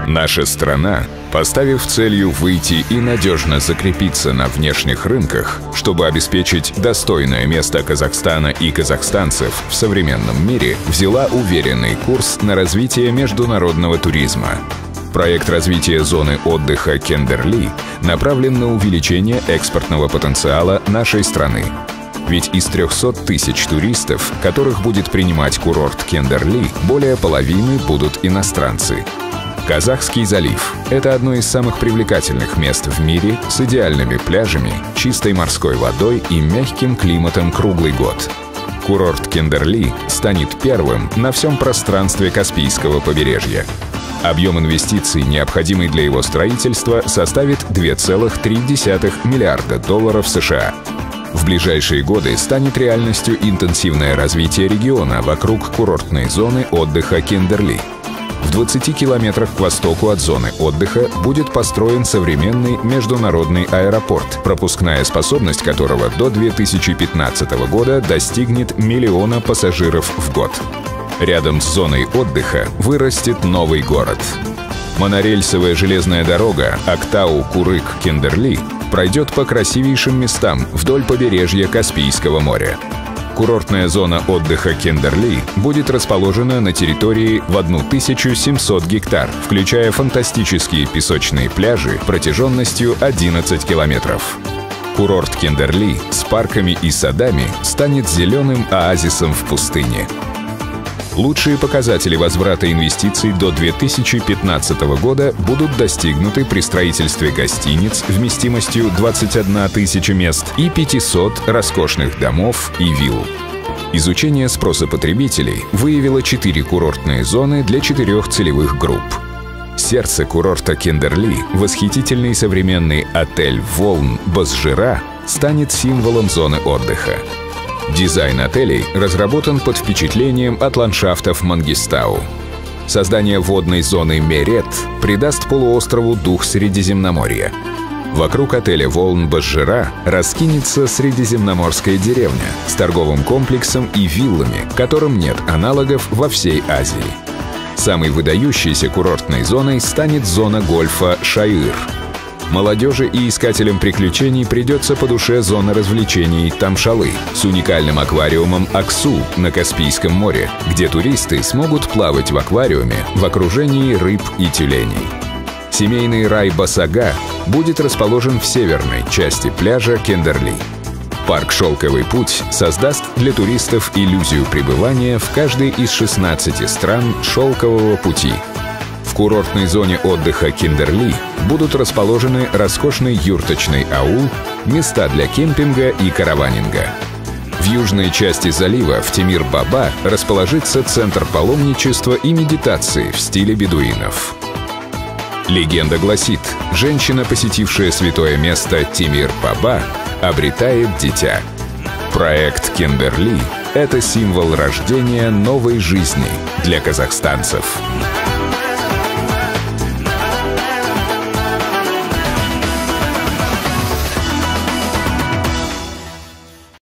Наша страна, поставив целью выйти и надежно закрепиться на внешних рынках, чтобы обеспечить достойное место Казахстана и казахстанцев в современном мире, взяла уверенный курс на развитие международного туризма. Проект развития зоны отдыха Кендерли направлен на увеличение экспортного потенциала нашей страны. Ведь из 300 тысяч туристов, которых будет принимать курорт Кендерли, более половины будут иностранцы. Казахский залив – это одно из самых привлекательных мест в мире с идеальными пляжами, чистой морской водой и мягким климатом круглый год. Курорт Кендерли станет первым на всем пространстве Каспийского побережья. Объем инвестиций, необходимый для его строительства, составит $2,3 миллиарда США. В ближайшие годы станет реальностью интенсивное развитие региона вокруг курортной зоны отдыха Кендерли. В 20 километрах к востоку от зоны отдыха будет построен современный международный аэропорт, пропускная способность которого до 2015 года достигнет 1 миллиона пассажиров в год. Рядом с зоной отдыха вырастет новый город. Монорельсовая железная дорога Актау-Курык-Кендерли пройдет по красивейшим местам вдоль побережья Каспийского моря. Курортная зона отдыха Кендерли будет расположена на территории в 1700 гектар, включая фантастические песочные пляжи протяженностью 11 километров. Курорт Кендерли с парками и садами станет зеленым оазисом в пустыне. Лучшие показатели возврата инвестиций до 2015 года будут достигнуты при строительстве гостиниц вместимостью 21 тысяча мест и 500 роскошных домов и вилл. Изучение спроса потребителей выявило 4 курортные зоны для 4 целевых групп. Сердце курорта Кендерли, восхитительный современный отель «Волн» Бозжира, станет символом зоны отдыха. Дизайн отелей разработан под впечатлением от ландшафтов Мангистау. Создание водной зоны Мерет придаст полуострову дух Средиземноморья. Вокруг отеля «Волн Бозжира» раскинется средиземноморская деревня с торговым комплексом и виллами, которым нет аналогов во всей Азии. Самой выдающейся курортной зоной станет зона гольфа Шаир. Молодежи и искателям приключений придется по душе зона развлечений Тамшалы с уникальным аквариумом Аксу на Каспийском море, где туристы смогут плавать в аквариуме в окружении рыб и тюленей. Семейный рай Басага будет расположен в северной части пляжа Кендерли. Парк «Шелковый путь» создаст для туристов иллюзию пребывания в каждой из 16 стран шелкового пути. В курортной зоне отдыха Кендерли будут расположены роскошный юрточный аул, места для кемпинга и караванинга. В южной части залива в Темир-Баба расположится центр паломничества и медитации в стиле бедуинов. Легенда гласит, женщина, посетившая святое место Темир-Баба, обретает дитя. Проект Кендерли – это символ рождения новой жизни для казахстанцев.